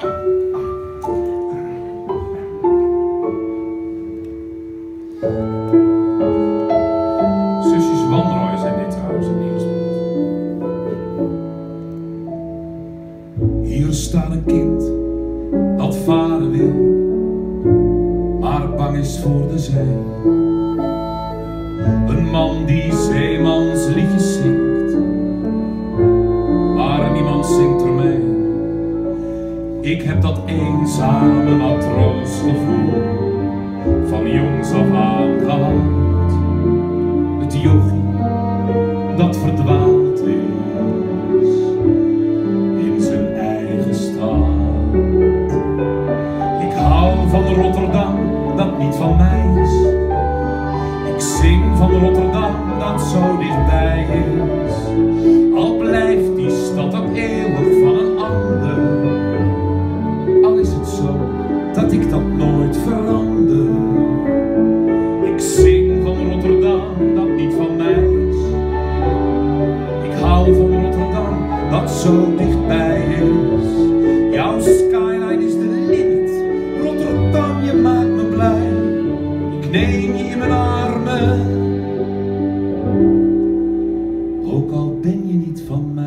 Zusjes Wanrooy zijn dit trouwens in Nieuwsblad. Hier staat een kind dat varen wil, maar bang is voor de zee. Een man die zeemansliedjes zingt, maar niemand zingt er mee. Ik heb dat eenzame matroosgevoel van jongs af aan gehad. Het jochie dat verdwaald is in zijn eigen stad. Ik hou van Rotterdam, dat niet van mij is. Ik zing van Rotterdam, dat zo dichtbij is. Al blijft die stad ook eeuwig van een ander, al is het zo dat ik dat nooit verander. Ik zing van Rotterdam, dat niet van mij is. Ik hou van Rotterdam, dat zo dichtbij is. Jouw skyline is de limit, Rotterdam, je maakt me blij. Ik neem je in mijn armen, ook al ben je niet van mij.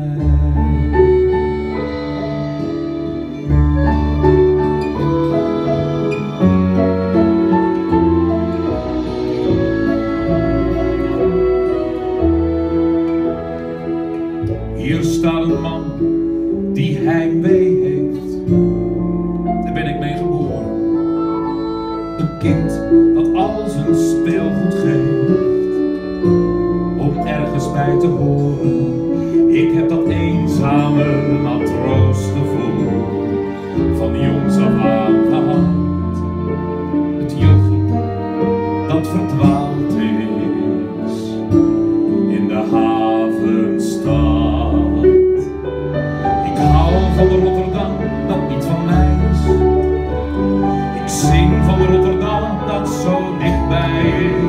Hier staat een man die heimwee heeft, daar ben ik mee geboren. Een kind dat al zijn speelgoed geeft, om ergens bij te horen. Ik heb dat eenzame matroosgevoel van jongs af aan gehad. Het jochie dat verdwaald is in de havenstad. Ik hou van Rotterdam, dat niet van mij is. Ik zing van Rotterdam, dat zo dichtbij is.